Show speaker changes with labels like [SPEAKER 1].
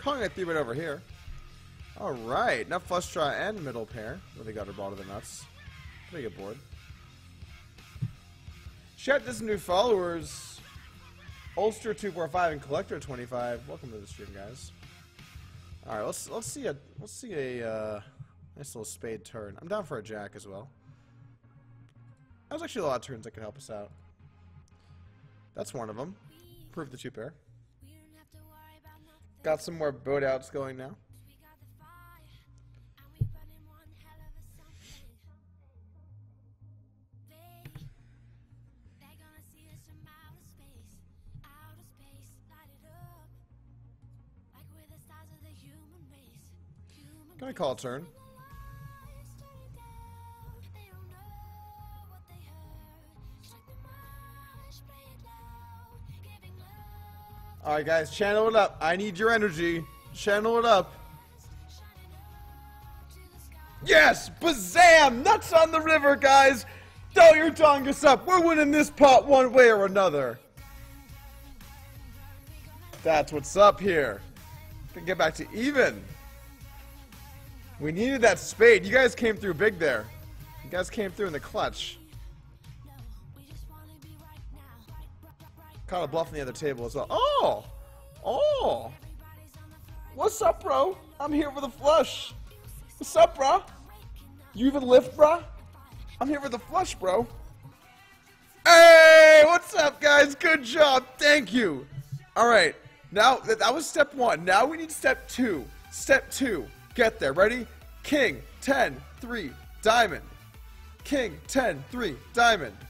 [SPEAKER 1] calling it 3-bet over here. Alright, now flush draw and middle pair. Really got her ball to the nuts. Pretty good board. Chat does some new followers. Ulster 245 and Collector 25. Welcome to the stream, guys. Alright, let's see a nice little spade turn. I'm down for a jack as well. There's actually a lot of turns that could help us out. That's one of them. Prove the 2-pair. Got some more boat outs going now. Gonna call a turn. Alright guys, channel it up. I need your energy. Channel it up. Yes! Bazam! Nuts on the river, guys! Throw your dongus up. We're winning this pot one way or another. That's what's up here. Gonna get back to even. We needed that spade. You guys came through big there. You guys came through in the clutch. Caught a bluff on the other table as well. Oh! Oh! What's up, bro? I'm here for the flush. What's up, bro? You even lift, bro? I'm here for the flush, bro. Hey! What's up, guys? Good job. Thank you. All right. Now, that was step 1. Now we need step 2. Step 2. Get there. Ready? King, 10, 3, diamond. King, 10, 3, diamond.